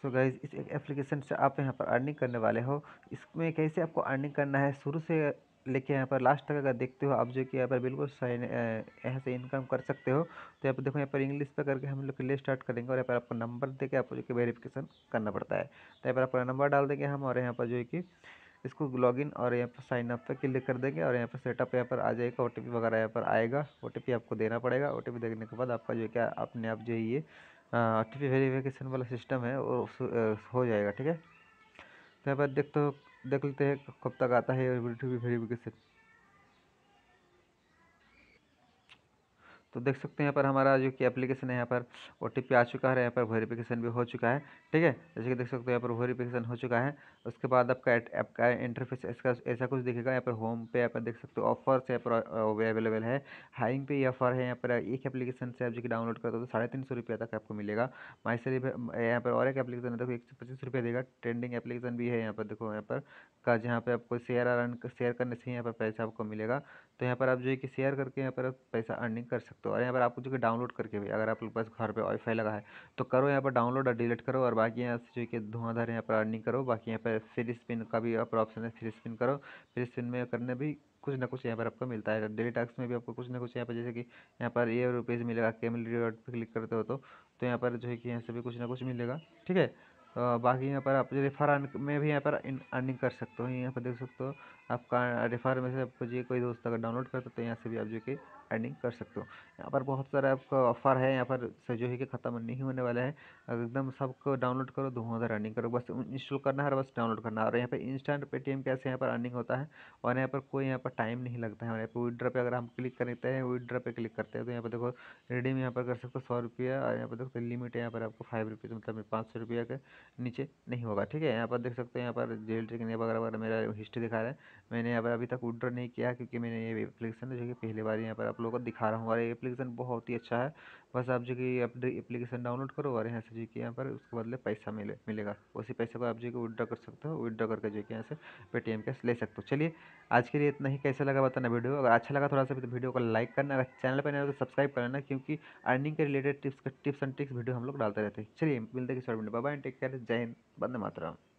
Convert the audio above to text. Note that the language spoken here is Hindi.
सो गाइस इस एक एप्लीकेशन से आप यहाँ पर अर्निंग करने वाले हो। इसमें कैसे आपको अर्निंग करना है शुरू से लेके यहाँ पर लास्ट तक अगर देखते हो आप जो कि यहाँ पर बिल्कुल यहाँ से इनकम कर सकते हो। तो यहाँ पर देखो यहाँ पर इंग्लिश पे करके हम लोग के लिए स्टार्ट करेंगे और यहाँ पर आपको नंबर दे के आपको जो कि वेरिफिकेशन करना पड़ता है। तो यहाँ पर अपना नंबर डाल देंगे हम और यहाँ पर जो है कि इसको लॉगिन और यहाँ पर साइन अप पे क्लिक कर देंगे और यहाँ पर सेटअप यहाँ पर आ जाएगा। ओटीपी वगैरह यहाँ पर आएगा, ओटीपी आपको देना पड़ेगा। ओटीपी देने के बाद आपका जो है क्या अपने आप जो है ये ओटीपी वेरिफिकेशन वाला सिस्टम है वो हो जाएगा। ठीक है, तो यहाँ पर देख लेते हैं कब तक आता है ओटीपी वेरिफिकेशन। तो देख सकते हैं यहाँ पर हमारा जो कि एप्लीकेशन है यहाँ पर ओटीपी आ चुका है, यहाँ पर वेरिफिकेशन भी हो चुका है। ठीक है, जैसे कि देख सकते हो यहाँ पर वेरिफिकेशन हो चुका है। उसके बाद आपका ऐप का इंटरफेस इसका ऐसा कुछ दिखेगा। यहाँ पर होम पे यहाँ पर देख सकते हो ऑफर्स यहाँ पर अवेलेबल है। हाइंग पे ये ऑफर है। यहाँ पर एक एप्लीकेशन से आप जो कि डाउनलोड करते हो तो 350 रुपये तक आपको मिलेगा। माई सेलिब यहाँ पर और एक एप्लीकेशन है, देखो 125 रुपये देगा। ट्रेंडिंग एप्लीकेशन भी है यहाँ पर, देखो यहाँ पर का जहाँ पे आपको शेयर करने से यहाँ पर पैसा आपको मिलेगा। तो यहाँ पर आप जो है कि शेयर करके यहाँ पर आप पैसा अर्निंग कर सकते हो। और यहाँ पर आपको जो कि डाउनलोड करके भी, अगर आप लोग पास घर पे वाईफाई लगा है तो करो यहाँ पर डाउनलोड और डिलीट करो और बाकी यहाँ से जो है कि धुआंधार यहाँ पर अर्निंग करो। बाकी यहाँ पर फ्री स्पिन का भी यहाँ पर ऑप्शन है, फ्री स्पिन करो। फ्री स्पिन में करने भी कुछ ना कुछ यहाँ पर आपको मिलता है। डेली टास्क में भी आपको कुछ ना कुछ यहाँ पर, जैसे कि यहाँ पर ये रुपीज़ मिलेगा, कैमल रिवॉर्ड पे क्लिक करते हो तो यहाँ पर जो है कि यहाँ से भी कुछ ना कुछ मिलेगा। ठीक है, बाकी यहाँ पर आप रेफर में भी यहाँ पर अर्निंग कर सकते हो। यहाँ पर देख सकते हो आपका रेफर में से आपको जो कोई दोस्त अगर डाउनलोड करते हो तो यहाँ से भी आप जो कि अर्निंग कर सकते हो। यहाँ पर बहुत सारा आपका ऑफर है, यहाँ पर से जो है कि ख़त्म नहीं होने वाला है। एकदम सबको डाउनलोड करो, धुआंधार अर्निंग करो, बस इंस्टॉल करना है और बस डाउनलोड करना है। और यहाँ पर इंस्टेंट पेटीएम कैसे यहाँ पर अर्निंग होता है और यहाँ पर कोई यहाँ पर टाइम नहीं लगता है। और यहाँ पर विड्रॉ पे अगर हम क्लिक करते हैं, विड्रॉ पे क्लिक करते हैं तो यहाँ पर देखो रिडीम यहाँ पर कर सकते हो 100 रुपया। और यहाँ पर देखो लिमिट है यहाँ पर आपको 5 रुपीज़, मतलब 500 रुपया के नीचे नहीं होगा। ठीक है, यहाँ पर देख सकते हैं यहाँ पर जेल ट्रिक वगैरह वगैरह मेरा हिस्ट्री दिखा रहा है। मैंने यहाँ पर अभी तक विड्रॉ नहीं किया क्योंकि मैंने ये एप्लीकेशन है जो कि पहली बार यहाँ पर आप लोगों को दिखा रहा हूँ। और ये एप्लीकेशन बहुत ही अच्छा है। बस आप जो कि एप्लीकेशन डाउनलोड करो और यहाँ से जो कि यहाँ पर उसके बदले पैसा मिलेगा। उसी पैसे को आप जो कि विड्रॉ कर सकते हो, विड्रॉ करके जो कि यहाँ से पेटीएम कैश ले सकते हो। चलिए आज के लिए इतना ही। कैसा लगा बताना वीडियो, अगर अच्छा लगा थोड़ा सा तो वीडियो को लाइक करना, अगर चैनल पर नए हो तो सब्सक्राइब कर लेना, क्योंकि अर्निंग के related tips and tricks video हम लोग डालते रहते हैं। चलिए मिलते हैं किसी और video, bye bye, take care, जय हिंद, वंदे मातरम।